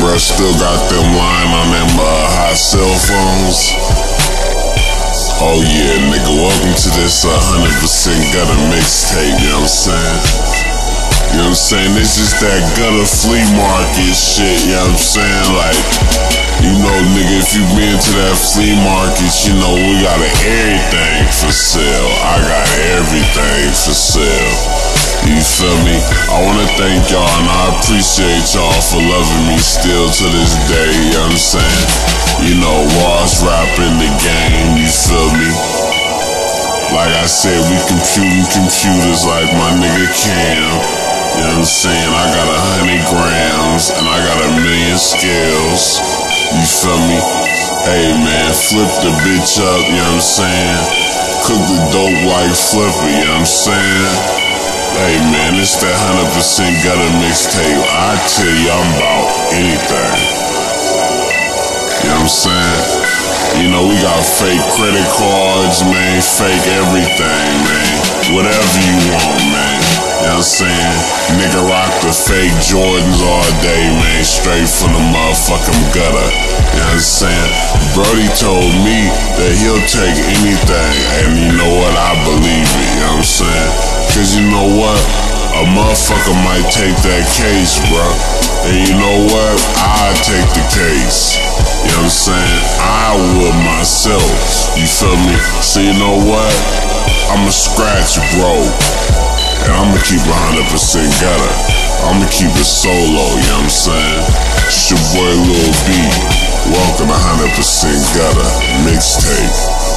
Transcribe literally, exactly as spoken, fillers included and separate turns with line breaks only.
bruh, still got them lying on them uh, hot cell phones. Oh yeah, nigga, welcome to this uh, one hundred percent Gutta mixtape, you know what I'm saying? You know what I'm saying? This is that Gutta flea market shit, you know what I'm saying? Like, you know, nigga, if you been to that flea market, you know, we got everything for sale. I got everything for sale. You feel me? I wanna thank y'all and I appreciate y'all for loving me still to this day, you know what I'm saying? You know, Raw's rapping the game, you feel me? Like I said, we computing computers like my nigga Cam. You know what I'm saying? I got a hundred grams and I got a million scales. You feel me? Hey man, flip the bitch up, you know what I'm saying? Cook the dope like Flipper, you know what I'm saying? Hey man, it's that one hundred percent Gutta mixtape. I tell you, I'm about anything. You know what I'm saying? You know, we got fake credit cards, man, fake everything, man. Whatever you want, man. You know what I'm saying? Nigga rock the fake Jordans all day, man, straight from the motherfucking gutter. You know what I'm saying? Brody told me that he'll take anything, and you know what? I believe it, you know what I'm saying? Cause you know what? A motherfucker might take that case, bro. And you know what? I'll take the case. You know what I'm saying? I would myself. You feel me? So you know what? I'ma scratch, bro. And I'ma keep one hundred percent Gutta. I'ma keep it solo, you know what I'm saying? It's your boy Lil B. Welcome to one hundred percent Gutta mixtape.